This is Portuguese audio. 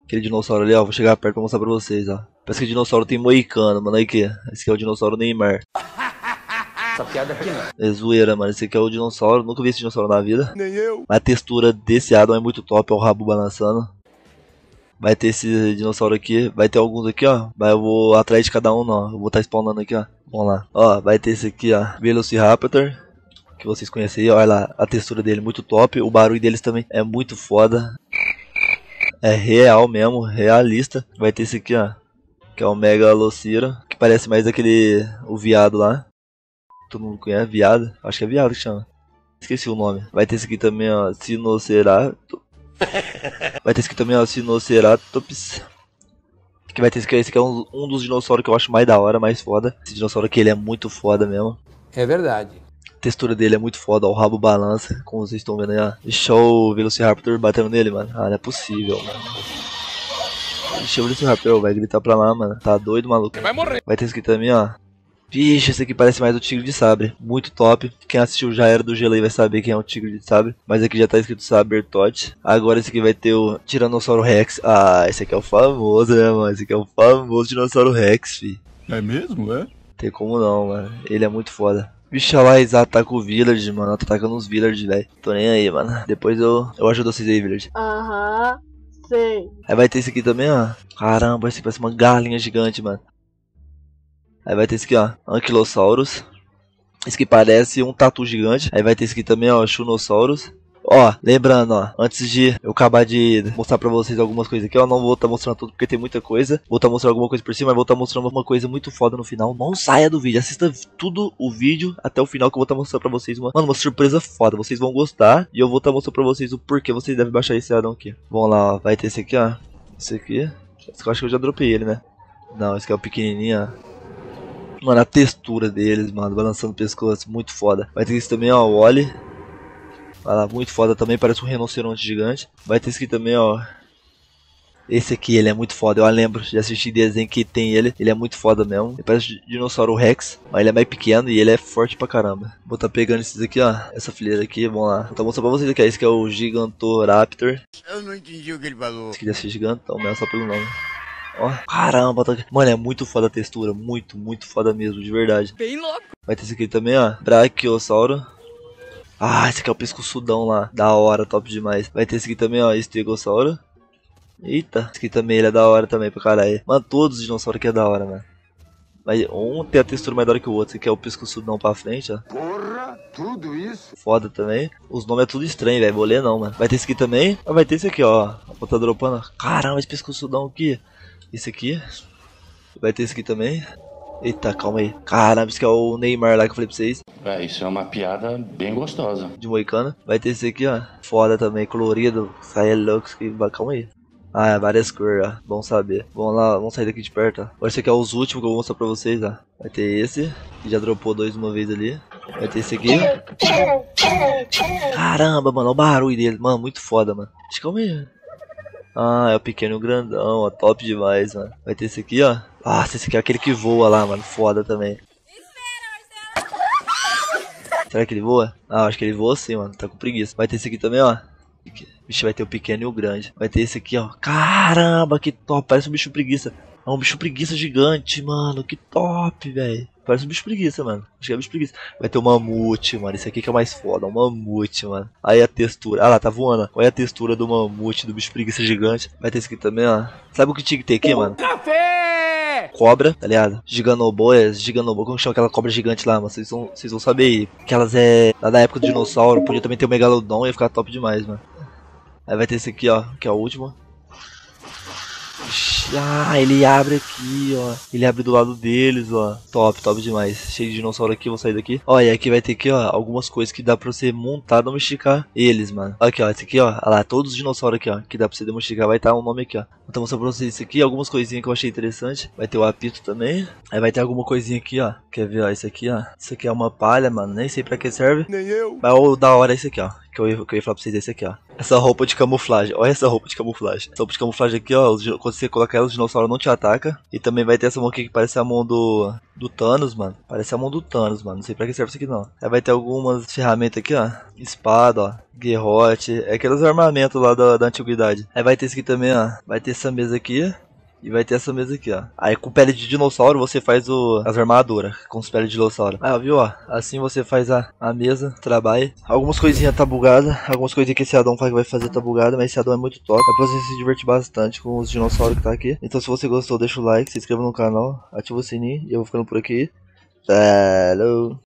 Aquele dinossauro ali, ó. Vou chegar perto pra mostrar pra vocês, ó. Parece que o dinossauro tem moicano, mano. Aí que? Esse aqui é o dinossauro Neymar. Essa piada aqui não. É zoeira, mano. Esse aqui é o dinossauro. Nunca vi esse dinossauro na vida. Nem eu. Mas a textura desse Adam é muito top. É o rabo balançando. Vai ter esse dinossauro aqui. Vai ter alguns aqui, ó. Mas eu vou atrás de cada um, não. Eu vou estar spawnando aqui, ó. Vamos lá. Ó, vai ter esse aqui, ó. Velociraptor. Que vocês conhecem aí. Olha lá. A textura dele é muito top. O barulho deles também é muito foda. É real mesmo. Realista. Vai ter esse aqui, ó. Que é o Megalocira. Que parece mais aquele... O viado lá. Todo mundo conhece, viado. Acho que é viado que chama. Esqueci o nome. Vai ter esse aqui também, ó. Sinoceratops. Vai ter esse aqui também, ó. Sinoceratops. Que vai ter esse aqui é um dos dinossauros que eu acho mais da hora, mais foda. Esse dinossauro aqui, ele é muito foda mesmo. É verdade. A textura dele é muito foda, ó. O rabo balança. Como vocês estão vendo aí, ó. Deixa o Velociraptor batendo nele, mano. Ah, não é possível, mano. Deixa o Velociraptor, vai gritar pra lá, mano. Tá doido, maluco. Vai morrer. Vai ter esse aqui também, ó. Vixe, esse aqui parece mais o Tigre de Sabre. Muito top. Quem assistiu Já Era do Gelo aí vai saber quem é o Tigre de Sabre. Mas aqui já tá escrito Sabertot. Agora esse aqui vai ter o Tiranossauro Rex. Ah, esse aqui é o famoso, né, mano? Esse aqui é o famoso Dinossauro Rex, fi. É mesmo, é? Tem como não, mano. Ele é muito foda. Bicho, lá, eles atacam o Village, mano. Tá atacando os Village, velho. Tô nem aí, mano. Depois eu ajudo vocês aí, Village. Aham, sei. Aí vai ter esse aqui também, ó. Caramba, esse aqui parece uma galinha gigante, mano. Aí vai ter esse aqui, ó, Ankylosaurus. Esse aqui parece um tatu gigante. Aí vai ter esse aqui também, ó, Shunosaurus. Ó, lembrando, ó, antes de eu acabar de mostrar pra vocês algumas coisas aqui, ó, não vou estar mostrando tudo porque tem muita coisa. Vou estar mostrando alguma coisa por cima, mas vou estar mostrando uma coisa muito foda no final. Não saia do vídeo, assista tudo o vídeo até o final que eu vou estar mostrando pra vocês uma surpresa foda. Vocês vão gostar e eu vou estar mostrando pra vocês o porquê vocês devem baixar esse Adam aqui. Vamos lá, ó, vai ter esse aqui, ó. Esse aqui. Esse aqui eu acho que eu já dropei ele, né? Não, esse aqui é o pequenininho, ó. Mano, a textura deles, mano, balançando o pescoço, muito foda. Vai ter esse também, ó, o Wally. Vai lá, muito foda também, parece um rinoceronte gigante. Vai ter esse aqui também, ó. Esse aqui, ele é muito foda, eu lembro de assistir desenho que tem ele. Ele é muito foda mesmo. Ele parece um dinossauro Rex, mas ele é mais pequeno e ele é forte pra caramba. Vou tá pegando esses aqui, ó. Essa fileira aqui, vamos lá. Vou tá mostrando pra vocês aqui, ó. Esse aqui é o Gigantoraptor. Eu não entendi o que ele falou. Esse aqui deve ser gigantão mesmo, só pelo nome. Ó, caramba, tá... Mano, é muito foda a textura, muito foda mesmo, de verdade. Bem louco. Vai ter esse aqui também, ó, Brachiosauro. Ah, esse aqui é o pescoçudão lá, da hora, top demais. Vai ter esse aqui também, ó, Stegossauro. Eita, esse aqui também, ele é da hora também pra caralho. Mano, todos os dinossauros aqui é da hora, mano. Mas um tem a textura mais da hora que o outro. Esse aqui é o pescoçudão pra frente, ó. Porra, tudo isso? Foda também. Os nomes é tudo estranho, velho, vou ler não, mano. Vai ter esse aqui também. Ah, vai ter esse aqui, ó. Vou tá dropando. Caramba, esse pescoçudão aqui. Esse aqui. Vai ter esse aqui também. Eita, calma aí. Caramba, esse aqui é o Neymar lá que eu falei pra vocês. É, isso é uma piada bem gostosa. De moicano. Vai ter esse aqui, ó. Foda também, colorido. Sai é louco. Calma aí. Ah, é várias cores, ó. Bom saber. Vamos lá, vamos sair daqui de perto, ó. Agora esse aqui é os últimos que eu vou mostrar pra vocês, ó. Vai ter esse, que já dropou dois uma vez ali. Vai ter esse aqui. Caramba, mano, olha o barulho dele. Mano, muito foda, mano. Calma aí. Ah, é o pequeno e o grandão, ó, top demais, mano. Vai ter esse aqui, ó. Nossa, esse aqui é aquele que voa lá, mano, foda também. Será que ele voa? Ah, acho que ele voa sim, mano, tá com preguiça. Vai ter esse aqui também, ó. Vixe, vai ter o pequeno e o grande. Vai ter esse aqui, ó. Caramba, que top, parece um bicho preguiça. É um bicho preguiça gigante, mano, que top, velho. Parece um bicho preguiça, mano. Acho que é bicho preguiça. Vai ter o mamute, mano. Esse aqui que é o mais foda. O mamute, mano. Aí a textura. Ah lá, tá voando. Olha a textura do mamute, do bicho preguiça gigante. Vai ter esse aqui também, ó. Sabe o que tinha que ter aqui, mano? Café! Cobra, tá ligado? Giganobo, Giganobo. Como chama aquela cobra gigante lá, mano? Vocês vão saber aí. Que elas é lá da época do dinossauro. Podia também ter o Megalodon e ia ficar top demais, mano. Aí vai ter esse aqui, ó. Que é o último. Ah, ele abre aqui, ó. Ele abre do lado deles, ó. Top, top demais. Cheio de dinossauro aqui, vou sair daqui. Ó, e aqui vai ter aqui, ó, algumas coisas que dá pra você montar, domesticar eles, mano. Aqui, ó, esse aqui, ó. Olha lá, todos os dinossauros aqui, ó. Que dá pra você domesticar, vai estar um nome aqui, ó. Então, vou mostrar pra vocês isso aqui, algumas coisinhas que eu achei interessante. Vai ter o apito também. Aí vai ter alguma coisinha aqui, ó. Quer ver, ó, isso aqui, ó. Isso aqui é uma palha, mano. Nem sei pra que serve. Nem eu. Mas o da hora é esse aqui, ó. que eu ia falar pra vocês esse aqui, ó. Essa roupa de camuflagem. Olha essa roupa de camuflagem. Essa roupa de camuflagem aqui, ó. Quando você coloca ela, os dinossauros não te atacam. E também vai ter essa mão aqui que parece a mão do Thanos, mano. Parece a mão do Thanos, mano. Não sei pra que serve isso aqui, não. Aí vai ter algumas ferramentas aqui, ó. Espada, ó. Guerrote. É aqueles armamentos lá da antiguidade. Aí vai ter isso aqui também, ó. Vai ter essa mesa aqui. E vai ter essa mesa aqui, ó. Aí com pele de dinossauro você faz as armaduras com as peles de dinossauro. Ah, viu, ó? Assim você faz a mesa, trabalha. Algumas coisinhas tá bugada. Algumas coisinhas que esse Adão fala que vai fazer tá bugada. Mas esse Adão é muito top. É pra você se divertir bastante com os dinossauros que tá aqui. Então se você gostou, deixa o like, se inscreva no canal, ativa o sininho. E eu vou ficando por aqui. Falou!